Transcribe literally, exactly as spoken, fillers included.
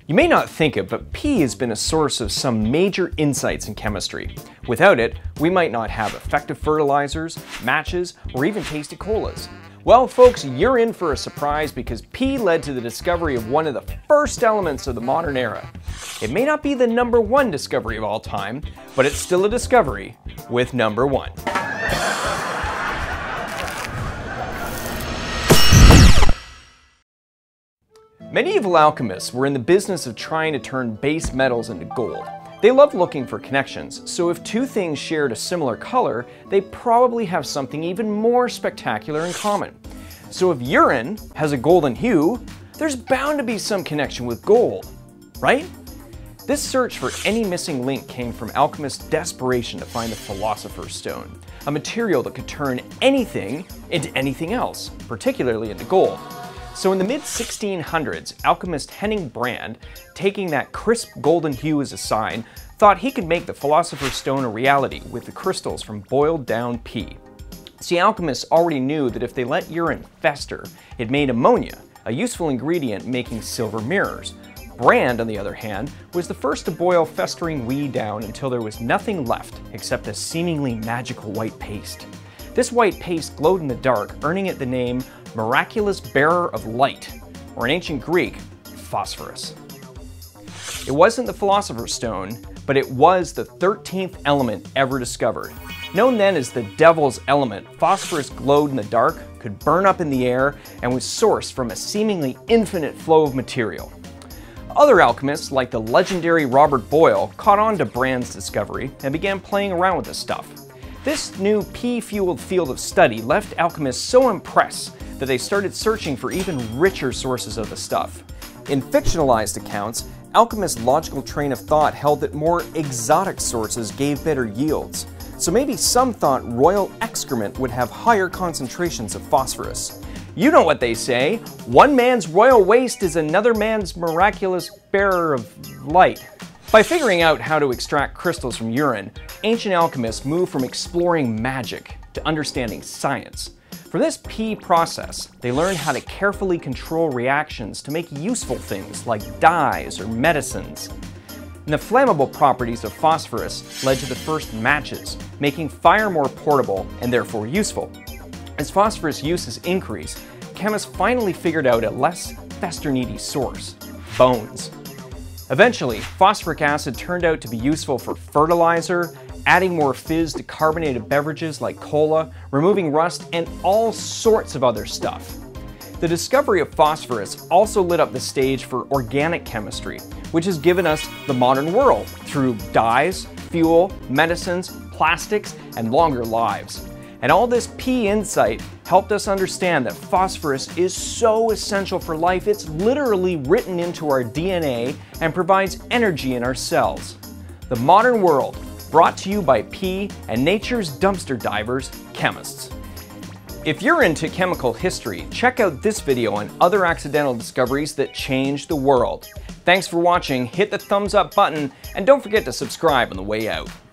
You may not think it, but pee has been a source of some major insights in chemistry. Without it, we might not have effective fertilizers, matches, or even tasty colas. Well, folks, you're in for a surprise because pee led to the discovery of one of the first elements of the modern era. It may not be the number one discovery of all time, but it's still a discovery with number one. Medieval alchemists were in the business of trying to turn base metals into gold. They loved looking for connections, so if two things shared a similar color, they probably have something even more spectacular in common. So if urine has a golden hue, there's bound to be some connection with gold, right? This search for any missing link came from alchemists' desperation to find the Philosopher's Stone, a material that could turn anything into anything else, particularly into gold. So in the mid sixteen hundreds, alchemist Henning Brand, taking that crisp golden hue as a sign, thought he could make the Philosopher's Stone a reality with the crystals from boiled down pee. See, alchemists already knew that if they let urine fester, it made ammonia, a useful ingredient making silver mirrors. Brand, on the other hand, was the first to boil festering wee down until there was nothing left except a seemingly magical white paste. This white paste glowed in the dark, earning it the name miraculous bearer of light, or in ancient Greek, phosphorus. It wasn't the Philosopher's Stone, but it was the thirteenth element ever discovered. Known then as the devil's element, phosphorus glowed in the dark, could burn up in the air, and was sourced from a seemingly infinite flow of material. Other alchemists, like the legendary Robert Boyle, caught on to Brand's discovery and began playing around with the stuff. This new pee-fueled field of study left alchemists so impressed that they started searching for even richer sources of the stuff. In fictionalized accounts, alchemists' logical train of thought held that more exotic sources gave better yields. So maybe some thought royal excrement would have higher concentrations of phosphorus. You know what they say, one man's royal waste is another man's miraculous bearer of light. By figuring out how to extract crystals from urine, ancient alchemists moved from exploring magic to understanding science. From this pee process, they learned how to carefully control reactions to make useful things like dyes or medicines. And the flammable properties of phosphorus led to the first matches, making fire more portable and therefore useful. As phosphorus uses increased, chemists finally figured out a less fester-needy source: bones. Eventually, phosphoric acid turned out to be useful for fertilizer, adding more fizz to carbonated beverages like cola, removing rust, and all sorts of other stuff. The discovery of phosphorus also lit up the stage for organic chemistry, which has given us the modern world through dyes, fuel, medicines, plastics, and longer lives. And all this pee insight helped us understand that phosphorus is so essential for life, it's literally written into our D N A and provides energy in our cells. The modern world, brought to you by pee and nature's dumpster divers, chemists. If you're into chemical history, check out this video on other accidental discoveries that changed the world. Thanks for watching, hit the thumbs up button, and don't forget to subscribe on the way out.